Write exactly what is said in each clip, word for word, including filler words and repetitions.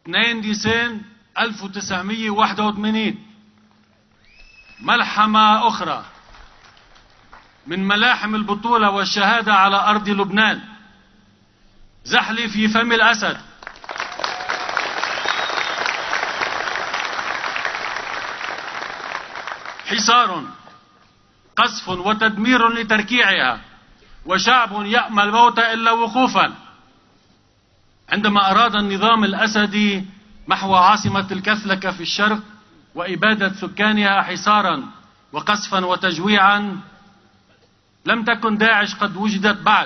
اثنين ديسمبر ألف وتسعمئة وواحد وثمانين. ملحمة أخرى من ملاحم البطولة والشهادة على أرض لبنان. زحلي في فم الأسد. حصار، قصف وتدمير لتركيعها، وشعب يأمل الموت إلا وقوفا. عندما أراد النظام الأسدي محو عاصمة الكثلكة في الشرق وإبادة سكانها حصارا وقصفا وتجويعا، لم تكن داعش قد وجدت بعد.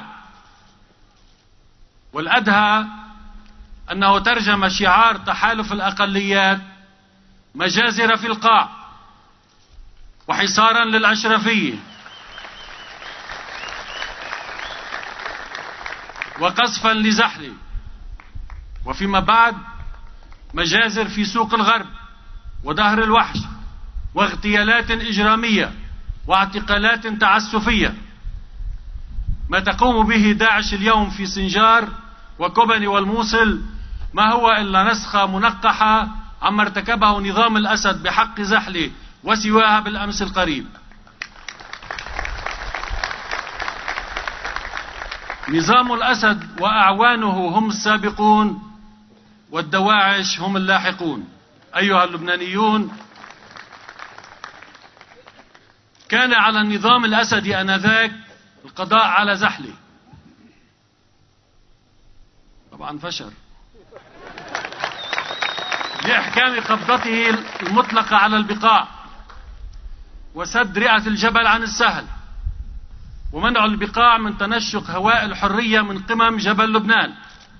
والأدهى أنه ترجم شعار تحالف الأقليات مجازر في القاع وحصارا للأشرفية وقصفا لزحلي، وفيما بعد مجازر في سوق الغرب ودهر الوحش واغتيالات إجرامية واعتقالات تعسفية. ما تقوم به داعش اليوم في سنجار وكوباني والموصل ما هو إلا نسخة منقحة عما ارتكبه نظام الأسد بحق زحلي وسواها بالأمس القريب. نظام الأسد وأعوانه هم السابقون والدواعش هم اللاحقون. أيها اللبنانيون، كان على النظام الأسدي آنذاك القضاء على زحلي، طبعا فشل، لإحكام قبضته المطلقة على البقاع وسد رئة الجبل عن السهل ومنع البقاع من تنشق هواء الحرية من قمم جبل لبنان.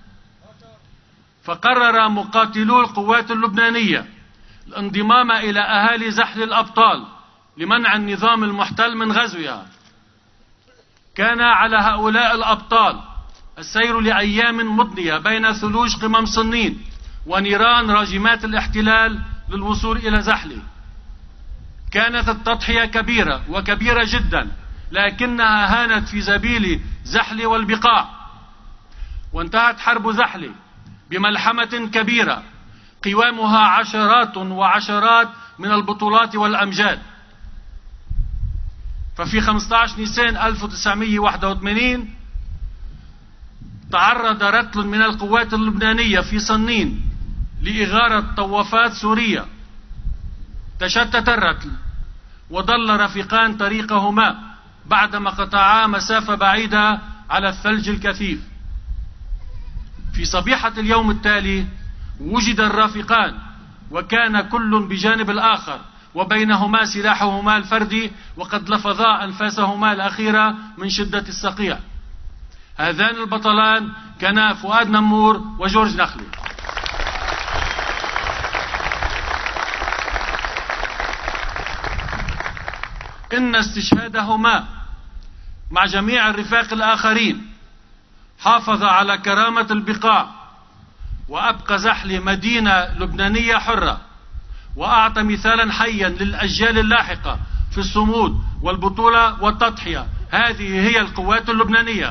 فقرر مقاتلو القوات اللبنانية الانضمام إلى أهالي زحل الأبطال لمنع النظام المحتل من غزوها. كان على هؤلاء الأبطال السير لأيام مضنية بين ثلوج قمم صنين ونيران راجمات الاحتلال للوصول إلى زحلي. كانت التضحية كبيرة وكبيرة جدا، لكنها هانت في سبيل زحلي والبقاع. وانتهت حرب زحلي بملحمة كبيرة قوامها عشرات وعشرات من البطولات والأمجاد. ففي خمسة عشر نيسان ألف وتسعمئة وواحد وثمانين تعرض رتل من القوات اللبنانية في صنين لإغارة طوافات سورية. تشتت الرتل وضل رفيقان طريقهما بعدما قطعا مسافة بعيدة على الثلج الكثيف. في صبيحة اليوم التالي وجد الرافقان وكان كل بجانب الآخر وبينهما سلاحهما الفردي وقد لفظا أنفاسهما الأخيرة من شدة الصقيع. هذان البطلان كانا فؤاد نمور وجورج نخلي. إن استشهادهما مع جميع الرفاق الآخرين حافظ على كرامة البقاع وأبقى زحلي مدينة لبنانية حرة، وأعطى مثالا حيا للأجيال اللاحقة في الصمود والبطولة والتضحية. هذه هي القوات اللبنانية.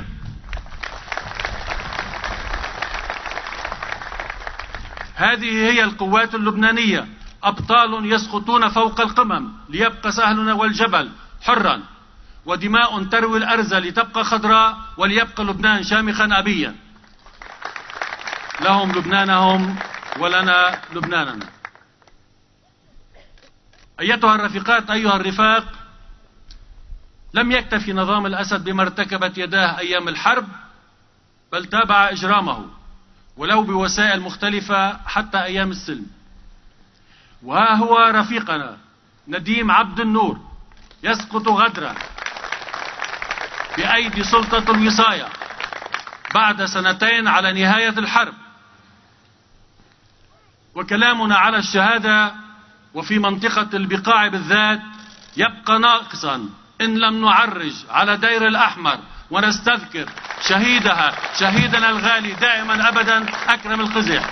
هذه هي القوات اللبنانية، أبطال يسقطون فوق القمم ليبقى سهلنا والجبل حرا، ودماء تروي الأرز لتبقى خضراء وليبقى لبنان شامخا أبيا. لهم لبنانهم ولنا لبناننا. أيتها الرفيقات، أيها الرفاق، لم يكتفي نظام الأسد بما ارتكبت يداه أيام الحرب، بل تابع إجرامه ولو بوسائل مختلفة حتى أيام السلم. وها هو رفيقنا نديم عبد النور يسقط غدرا بأيدي سلطة الوصاية بعد سنتين على نهاية الحرب. وكلامنا على الشهادة وفي منطقة البقاع بالذات يبقى ناقصا إن لم نعرج على دير الأحمر ونستذكر شهيدها، شهيدنا الغالي دائما أبدا أكرم القزح.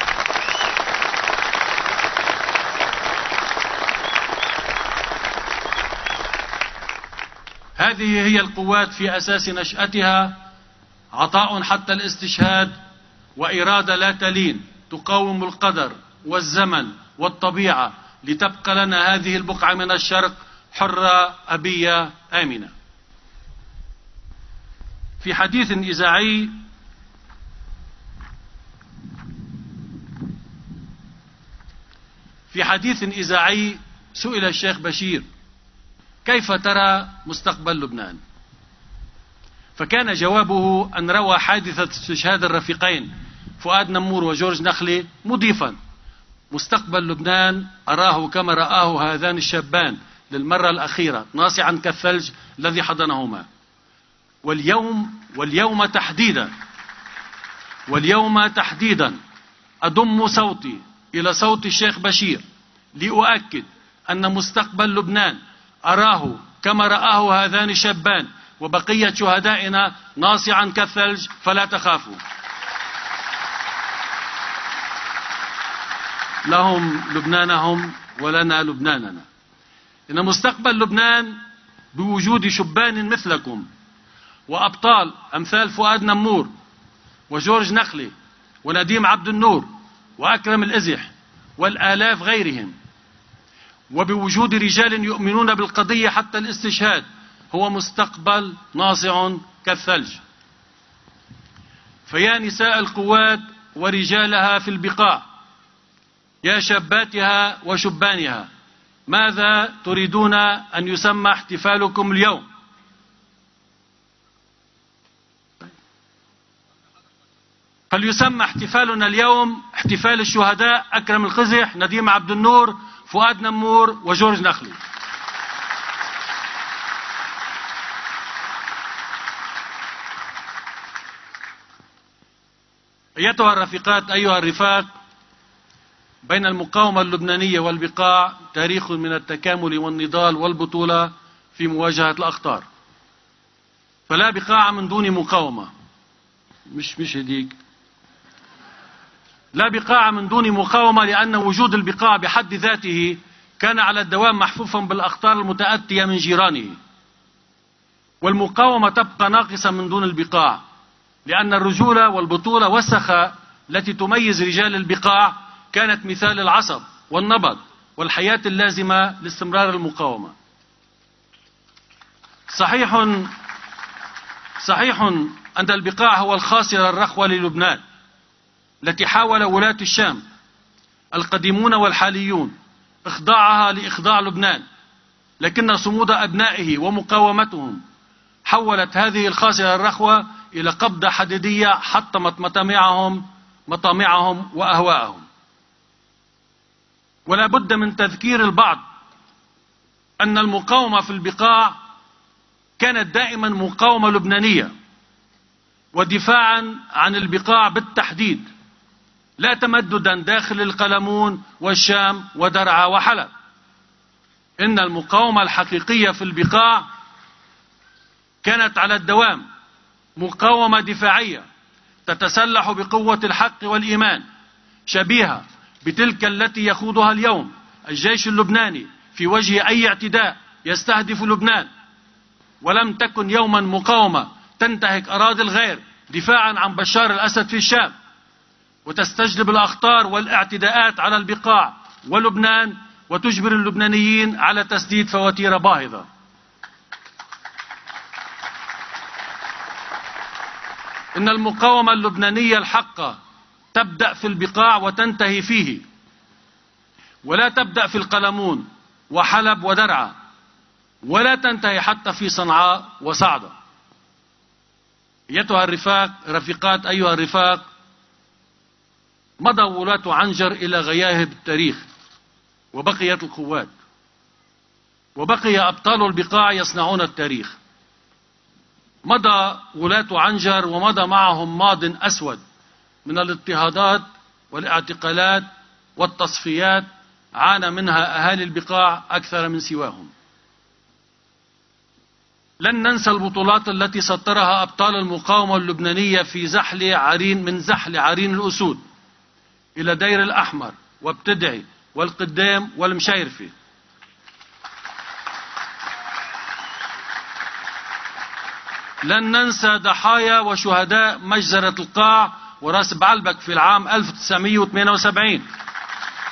هذه هي القوات في أساس نشأتها، عطاء حتى الاستشهاد وإرادة لا تلين تقاوم القدر والزمن والطبيعة لتبقى لنا هذه البقعة من الشرق حرة أبية آمنة. في حديث إذاعي في حديث إذاعي سئل الشيخ بشير: كيف ترى مستقبل لبنان؟ فكان جوابه أن روى حادثة استشهاد الرفيقين فؤاد نمور وجورج نخلي مضيفا: مستقبل لبنان أراه كما رآه هذان الشابان للمرة الأخيرة ناصعا كالثلج الذي حضنهما. واليوم واليوم تحديدا واليوم تحديدا أضم صوتي إلى صوت الشيخ بشير لأؤكد أن مستقبل لبنان أراه كما رآه هذان الشابان وبقية شهدائنا ناصعا كالثلج، فلا تخافوا. لهم لبنانهم ولنا لبناننا. إن مستقبل لبنان بوجود شبان مثلكم وأبطال أمثال فؤاد نمور وجورج نخلي ونديم عبد النور وأكرم الإزح والآلاف غيرهم، وبوجود رجال يؤمنون بالقضية حتى الاستشهاد، هو مستقبل ناصع كالثلج. فيا نساء القوات ورجالها في البقاع، يا شاباتها وشبانها، ماذا تريدون أن يسمى احتفالكم اليوم؟ فليسمى احتفالنا اليوم احتفال الشهداء أكرم القزح، نديم عبد النور، فؤاد نمور وجورج نخلي. أيتها الرفيقات، أيها الرفاق، بين المقاومة اللبنانية والبقاع تاريخ من التكامل والنضال والبطولة في مواجهة الأخطار. فلا بقاع من دون مقاومة. مش مش هديك. لا بقاع من دون مقاومة، لأن وجود البقاع بحد ذاته كان على الدوام محفوفا بالأخطار المتأتية من جيرانه. والمقاومة تبقى ناقصة من دون البقاع، لأن الرجولة والبطولة والسخاء التي تميز رجال البقاع كانت مثال العصب والنبض والحياة اللازمة لاستمرار المقاومة. صحيح صحيح أن البقاع هو الخاصرة الرخوة للبنان التي حاول ولاة الشام القديمون والحاليون إخضاعها لإخضاع لبنان، لكن صمود أبنائه ومقاومتهم حولت هذه الخاصرة الرخوة إلى قبضة حديدية حطمت مطامعهم مطامعهم وأهواءهم. ولا بد من تذكير البعض أن المقاومة في البقاع كانت دائما مقاومة لبنانية ودفاعا عن البقاع بالتحديد، لا تمددا داخل القلمون والشام ودرعا وحلب. إن المقاومة الحقيقية في البقاع كانت على الدوام مقاومة دفاعية تتسلح بقوة الحق والإيمان، شبيهة بتلك التي يخوضها اليوم الجيش اللبناني في وجه أي اعتداء يستهدف لبنان. ولم تكن يوما مقاومة تنتهك أراضي الغير دفاعا عن بشار الأسد في الشام وتستجلب الأخطار والاعتداءات على البقاع ولبنان وتجبر اللبنانيين على تسديد فواتير باهظة. إن المقاومة اللبنانية الحقة تبدأ في البقاع وتنتهي فيه، ولا تبدأ في القلمون وحلب ودرعا، ولا تنتهي حتى في صنعاء وصعدة. أيتها الرفاق رفيقات أيها الرفاق، مضى ولاة عنجر إلى غياهب التاريخ وبقيت القوات، وبقي أبطال البقاع يصنعون التاريخ. مضى ولاة عنجر ومضى معهم ماض أسود من الاضطهادات والاعتقالات والتصفيات عانى منها أهالي البقاع أكثر من سواهم. لن ننسى البطولات التي سطرها أبطال المقاومة اللبنانية في زحل عرين، من زحل عرين الأسود إلى دير الأحمر وابتدعي والقدام والمشايرفي. لن ننسى ضحايا وشهداء مجزرة القاع وراس بعلبك في العام ألف وتسعمئة وثمانية وسبعين.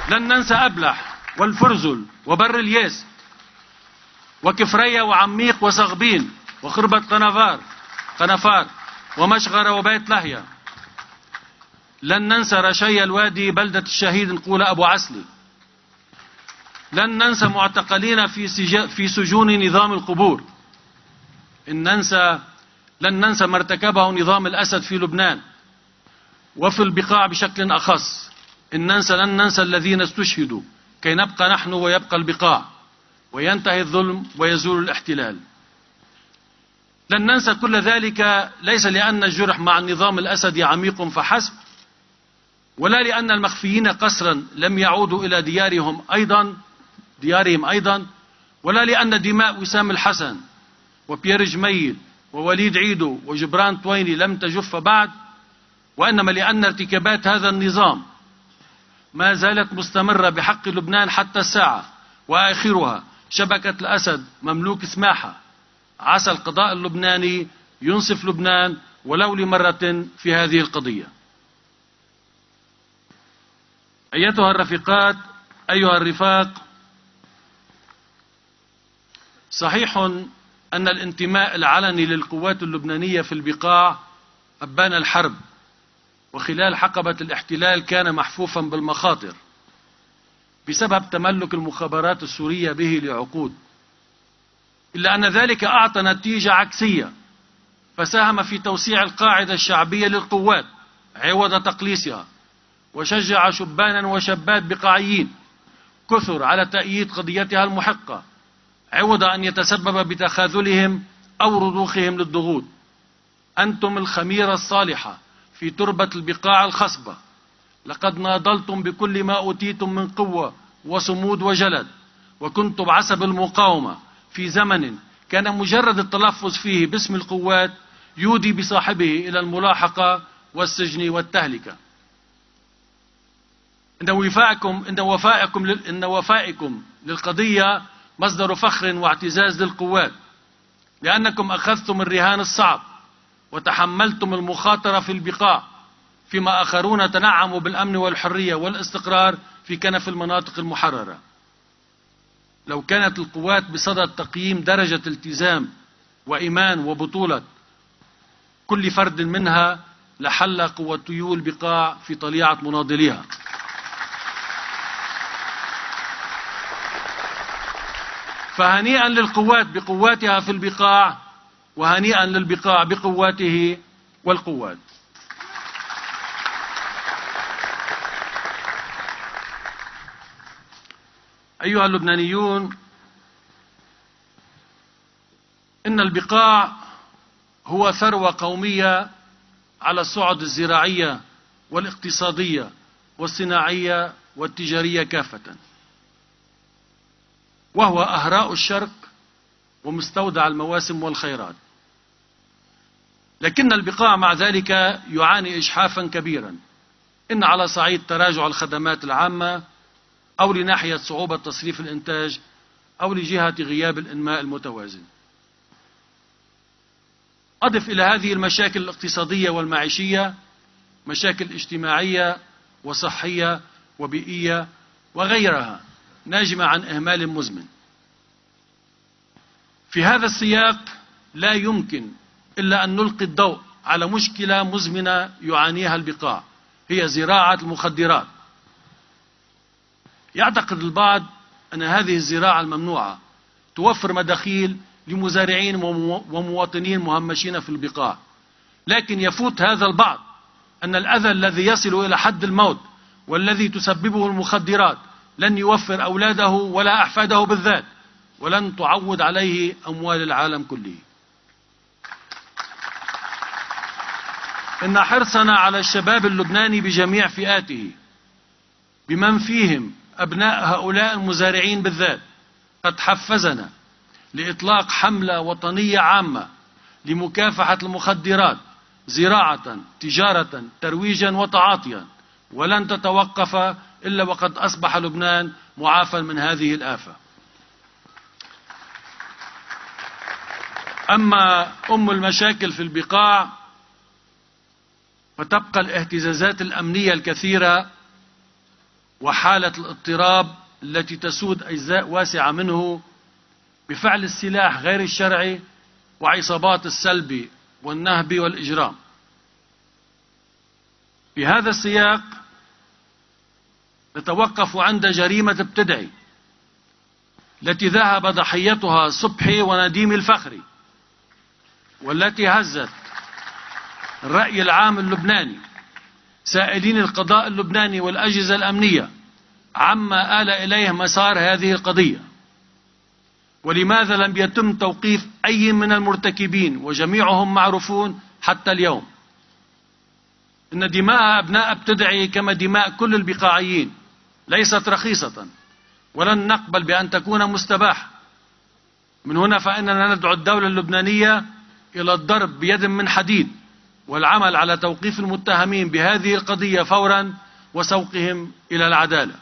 لن ننسى أبلح والفرزل وبر الياس وكفرية وعميق وصغبين وخربة قنفار قنفار ومشغرة وبيت لهية. لن ننسى رشي الوادي بلدة الشهيد نقول أبو عسلي. لن ننسى معتقلين في, في سجون نظام القبور. إن ننسى لن ننسى ما ارتكبه نظام الأسد في لبنان وفي البقاع بشكل أخص. إن ننسى لن ننسى الذين استشهدوا كي نبقى نحن ويبقى البقاع وينتهي الظلم ويزول الاحتلال. لن ننسى كل ذلك ليس لأن الجرح مع النظام الأسدي عميق فحسب، ولا لأن المخفيين قسرا لم يعودوا إلى ديارهم أيضا ديارهم أيضا ولا لأن دماء وسام الحسن وبيير جميل ووليد عيدو وجبران طويني لم تجف بعد، وإنما لأن ارتكابات هذا النظام ما زالت مستمرة بحق لبنان حتى الساعة، وآخرها شبكة الأسد مملوك سماحة. عسى القضاء اللبناني ينصف لبنان ولو لمرة في هذه القضية. أيتها الرفيقات، أيها الرفاق، صحيح أن الانتماء العلني للقوات اللبنانية في البقاع أبان الحرب وخلال حقبة الاحتلال كان محفوفا بالمخاطر بسبب تملك المخابرات السورية به لعقود، إلا أن ذلك أعطى نتيجة عكسية فساهم في توسيع القاعدة الشعبية للقوات عوض تقليصها، وشجع شبانا وشابات بقاعيين كثر على تأييد قضيتها المحقة عوض أن يتسبب بتخاذلهم أو رضوخهم للضغوط. أنتم الخميرة الصالحة في تربة البقاع الخصبة، لقد ناضلتم بكل ما أوتيتم من قوة وصمود وجلد، وكنتم عسب المقاومة في زمن كان مجرد التلفظ فيه باسم القوات يودي بصاحبه إلى الملاحقة والسجن والتهلكة. إن وفائكم إن وفائكم إن وفائكم للقضية مصدر فخر واعتزاز للقوات، لأنكم أخذتم الرهان الصعب وتحملتم المخاطرة في البقاع، فيما آخرون تنعموا بالأمن والحرية والاستقرار في كنف المناطق المحررة. لو كانت القوات بصدد تقييم درجة التزام وإيمان وبطولة كل فرد منها لحل قوتيو البقاع في طليعة مناضليها. فهنيئا للقوات بقواتها في البقاع، وهنيئا للبقاع بقواته والقوات. أيها اللبنانيون، إن البقاع هو ثروة قومية على الصعد الزراعية والاقتصادية والصناعية والتجارية كافة، وهو أهراء الشرق ومستودع المواسم والخيرات. لكن البقاع مع ذلك يعاني إجحافا كبيرا، إن على صعيد تراجع الخدمات العامة، أو لناحية صعوبة تصريف الإنتاج، أو لجهة غياب الإنماء المتوازن. أضف إلى هذه المشاكل الاقتصادية والمعيشية مشاكل اجتماعية وصحية وبيئية وغيرها ناجمة عن إهمال مزمن. في هذا السياق لا يمكن إلا أن نلقي الضوء على مشكلة مزمنة يعانيها البقاع، هي زراعة المخدرات. يعتقد البعض أن هذه الزراعة الممنوعة توفر مداخيل لمزارعين ومواطنين مهمشين في البقاع، لكن يفوت هذا البعض أن الأذى الذي يصل إلى حد الموت والذي تسببه المخدرات لن يوفر أولاده ولا أحفاده بالذات، ولن تعوض عليه أموال العالم كله. إن حرصنا على الشباب اللبناني بجميع فئاته، بمن فيهم أبناء هؤلاء المزارعين بالذات، قد حفزنا لإطلاق حملة وطنية عامة لمكافحة المخدرات زراعة، تجارة، ترويجا وتعاطيا، ولن تتوقف إلا وقد أصبح لبنان معافى من هذه الآفة. أما أم المشاكل في البقاع فتبقى الاهتزازات الأمنية الكثيرة وحالة الاضطراب التي تسود أجزاء واسعة منه بفعل السلاح غير الشرعي وعصابات السلب والنهب والإجرام. في هذا السياق نتوقف عند جريمة ابتدعي التي ذهب ضحيتها صبحي ونديم الفخري، والتي هزت الرأي العام اللبناني، سائلين القضاء اللبناني والأجهزة الأمنية عما آل إليه مسار هذه القضية، ولماذا لم يتم توقيف أي من المرتكبين وجميعهم معروفون حتى اليوم. إن دماء أبناء ابتدعي كما دماء كل البقاعيين ليست رخيصة، ولن نقبل بأن تكون مستباحة. من هنا فإننا ندعو الدولة اللبنانية إلى الضرب بيد من حديد والعمل على توقيف المتهمين بهذه القضية فورا وسوقهم إلى العدالة.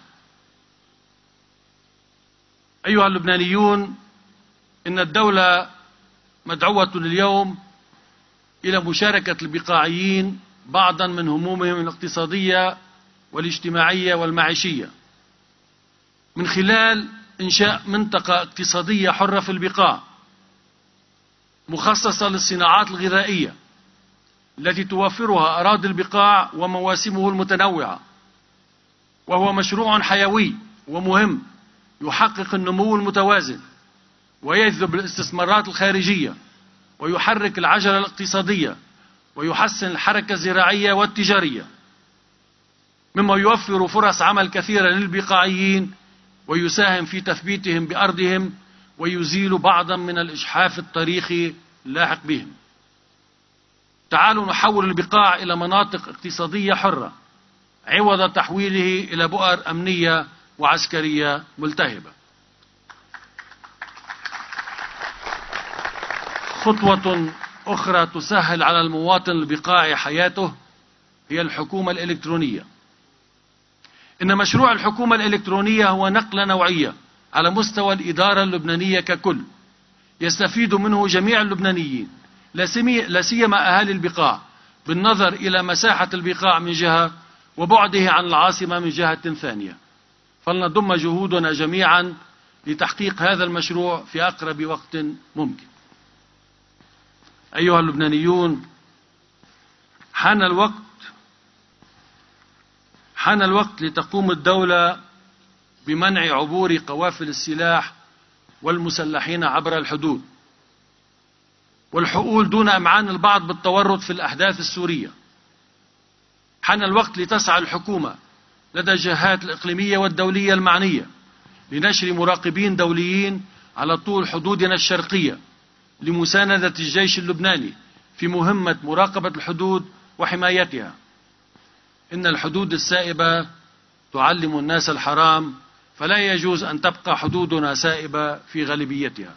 أيها اللبنانيون، إن الدولة مدعوة اليوم إلى مشاركة البقاعيين بعضا من همومهم الاقتصادية والاجتماعية والمعيشية من خلال إنشاء منطقة اقتصادية حرة في البقاع مخصصة للصناعات الغذائية التي توفرها أراضي البقاع ومواسمه المتنوعة، وهو مشروع حيوي ومهم يحقق النمو المتوازن ويجذب الاستثمارات الخارجية ويحرك العجلة الاقتصادية ويحسن الحركة الزراعية والتجارية، مما يوفر فرص عمل كثيرة للبقاعيين ويساهم في تثبيتهم بأرضهم ويزيل بعضا من الإجحاف التاريخي اللاحق بهم. تعالوا نحول البقاع إلى مناطق اقتصادية حرة عوض تحويله إلى بؤر أمنية وعسكرية ملتهبة. خطوة أخرى تسهل على المواطن البقاعي حياته هي الحكومة الإلكترونية. إن مشروع الحكومة الإلكترونية هو نقلة نوعية على مستوى الإدارة اللبنانية ككل، يستفيد منه جميع اللبنانيين لا سيما أهالي البقاع، بالنظر إلى مساحة البقاع من جهة وبعده عن العاصمة من جهة ثانية. فلنضم جهودنا جميعا لتحقيق هذا المشروع في أقرب وقت ممكن. أيها اللبنانيون، حان الوقت حان الوقت لتقوم الدولة بمنع عبور قوافل السلاح والمسلحين عبر الحدود والحقول دون أمعان البعض بالتورط في الأحداث السورية. حان الوقت لتسعى الحكومة لدى الجهات الإقليمية والدولية المعنية لنشر مراقبين دوليين على طول حدودنا الشرقية لمساندة الجيش اللبناني في مهمة مراقبة الحدود وحمايتها. إن الحدود السائبة تعلم الناس الحرام، فلا يجوز أن تبقى حدودنا سائبة في غالبيتها.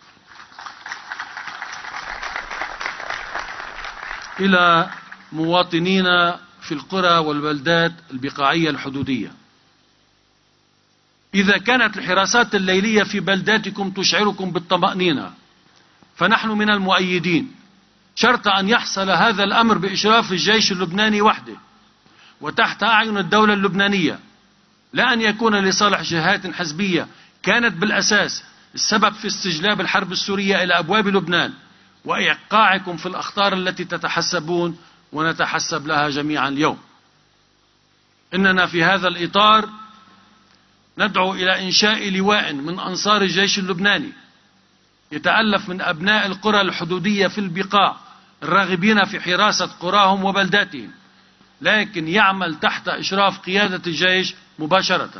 إلى مواطنينا في القرى والبلدات البقاعية الحدودية، إذا كانت الحراسات الليلية في بلداتكم تشعركم بالطمأنينة فنحن من المؤيدين، شرط أن يحصل هذا الأمر بإشراف الجيش اللبناني وحده وتحت أعين الدولة اللبنانية، لا أن يكون لصالح جهات حزبية كانت بالأساس السبب في استجلاب الحرب السورية إلى أبواب لبنان وإيقاعكم في الأخطار التي تتحسبون ونتحسب لها جميعا اليوم. إننا في هذا الإطار ندعو إلى إنشاء لواء من أنصار الجيش اللبناني يتألف من أبناء القرى الحدودية في البقاع الراغبين في حراسة قراهم وبلداتهم، لكن يعمل تحت إشراف قيادة الجيش مباشرة.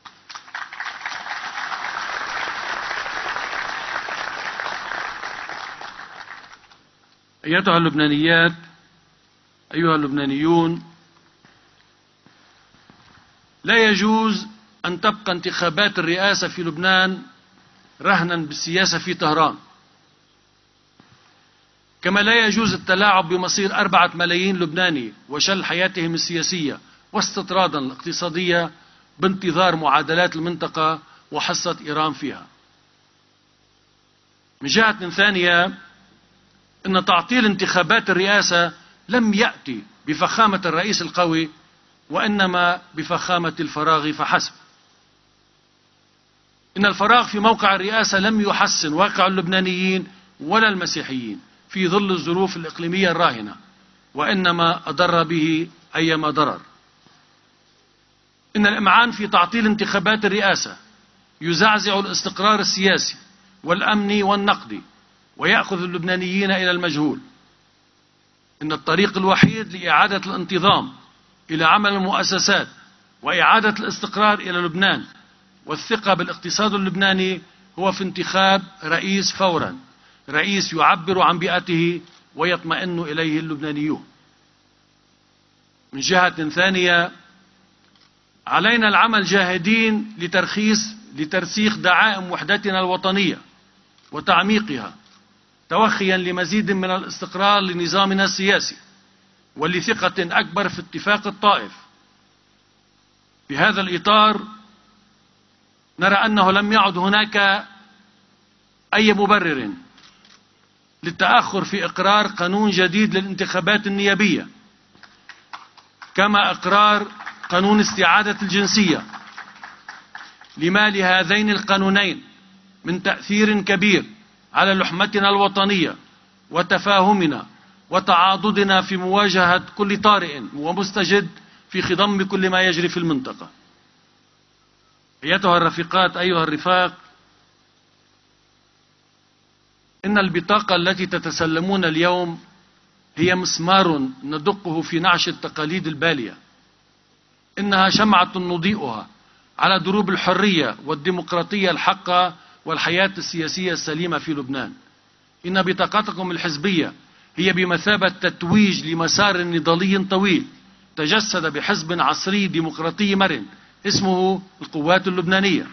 أيتها اللبنانيات، أيها اللبنانيون، لا يجوز أن تبقى انتخابات الرئاسة في لبنان رهنا بالسياسة في طهران، كما لا يجوز التلاعب بمصير أربعة ملايين لبناني وشل حياتهم السياسية واستطرادا الاقتصادية بانتظار معادلات المنطقة وحصة إيران فيها. من جهة ثانية، إن تعطيل انتخابات الرئاسة لم يأتي بفخامة الرئيس القوي وإنما بفخامة الفراغ فحسب. إن الفراغ في موقع الرئاسة لم يحسن واقع اللبنانيين ولا المسيحيين في ظل الظروف الإقليمية الراهنة، وإنما أضر به أيما ضرر. إن الإمعان في تعطيل انتخابات الرئاسة يزعزع الاستقرار السياسي والأمني والنقدي ويأخذ اللبنانيين إلى المجهول. إن الطريق الوحيد لإعادة الانتظام إلى عمل المؤسسات وإعادة الاستقرار إلى لبنان والثقة بالاقتصاد اللبناني هو في انتخاب رئيس فورا، رئيس يعبر عن بيئته ويطمئن إليه اللبنانيون. من جهة ثانية، علينا العمل جاهدين لترخيص لترسيخ دعائم وحدتنا الوطنية وتعميقها، توخيا لمزيد من الاستقرار لنظامنا السياسي ولثقة أكبر في اتفاق الطائف. في هذا الإطار نرى أنه لم يعد هناك أي مبرر للتأخر في إقرار قانون جديد للانتخابات النيابية، كما إقرار قانون استعادة الجنسية، لما لهذين القانونين من تأثير كبير على لحمتنا الوطنية وتفاهمنا وتعاضدنا في مواجهة كل طارئ ومستجد في خضم كل ما يجري في المنطقة. أيتها الرفيقات، أيها الرفاق، إن البطاقة التي تتسلمون اليوم هي مسمار ندقه في نعش التقاليد البالية. إنها شمعة نضيئها على دروب الحرية والديمقراطية الحقة والحياة السياسية السليمة في لبنان. إن بطاقتكم الحزبية هي بمثابة تتويج لمسار نضالي طويل تجسد بحزب عصري ديمقراطي مرن اسمه القوات اللبنانية.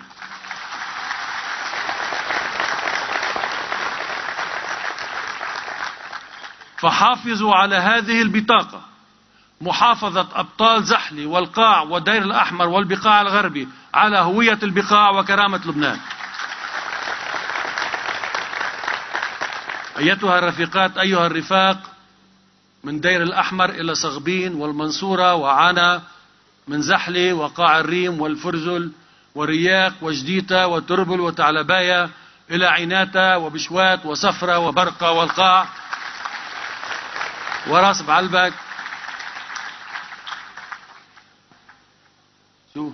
فحافظوا على هذه البطاقة، محافظة أبطال زحلي والقاع والدير الأحمر والبقاع الغربي على هوية البقاع وكرامة لبنان. أيتها الرفيقات، أيها الرفاق، من دير الأحمر إلى صغبين والمنصورة وعانا، من زحلي وقاع الريم والفرزل ورياق وجديتا وتربل وتعلبايا إلى عيناتا وبشوات وصفرة وبرقة والقاع وراس بعلبك. شو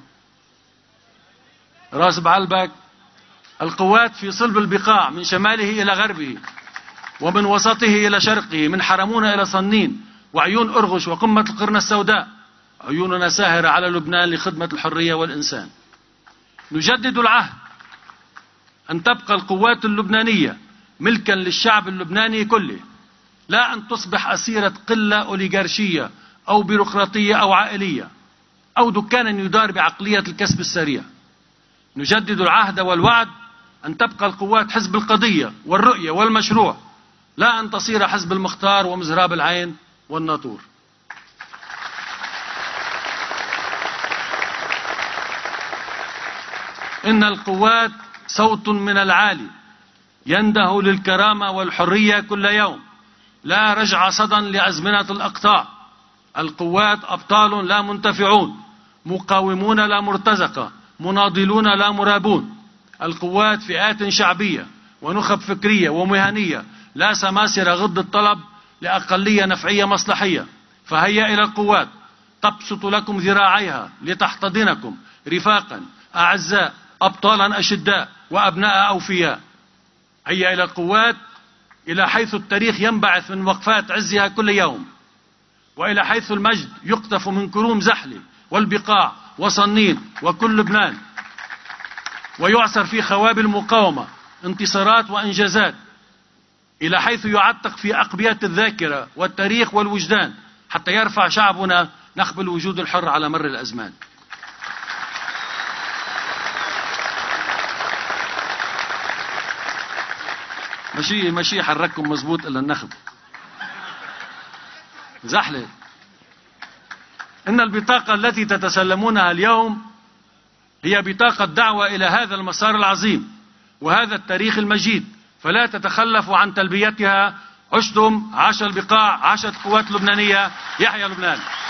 راس بعلبك؟ القوات في صلب البقاع من شماله إلى غربه ومن وسطه إلى شرقه، من حرمون إلى صنين وعيون أرغش وقمة القرن السوداء. عيوننا ساهرة على لبنان لخدمة الحرية والإنسان. نجدد العهد أن تبقى القوات اللبنانية ملكا للشعب اللبناني كله، لا أن تصبح أسيرة قلة أوليغارشية أو بيروقراطية أو عائلية أو دكانا يدار بعقلية الكسب السريع. نجدد العهد والوعد أن تبقى القوات حزب القضية والرؤية والمشروع، لا أن تصير حزب المختار ومزراب العين والناطور. إن القوات صوت من العالي ينده للكرامة والحرية كل يوم، لا رجع صدى لأزمنة الأقطاع. القوات أبطال لا منتفعون، مقاومون لا مرتزقة، مناضلون لا مرابون. القوات فئات شعبية ونخب فكرية ومهنية، لا سماسرة غض الطلب لأقلية نفعية مصلحية. فهيا إلى القوات تبسط لكم ذراعيها لتحتضنكم رفاقا أعزاء، أبطالا أشداء وأبناء أوفياء. هيا إلى القوات، إلى حيث التاريخ ينبعث من وقفات عزها كل يوم، وإلى حيث المجد يقطف من كروم زحلي والبقاع وصنين وكل لبنان، ويعصر في خواب المقاومة انتصارات وإنجازات، إلى حيث يعتق في أقبية الذاكرة والتاريخ والوجدان حتى يرفع شعبنا نخب الوجود الحر على مر الأزمان. ماشي ماشي حرككم مزبوط إلا النخب زحلة. إن البطاقة التي تتسلمونها اليوم هي بطاقة دعوة إلى هذا المسار العظيم وهذا التاريخ المجيد، فلا تتخلفوا عن تلبيتها. عشتم، عاش البقاع، عاشت القوات اللبنانية، يحيى لبنان.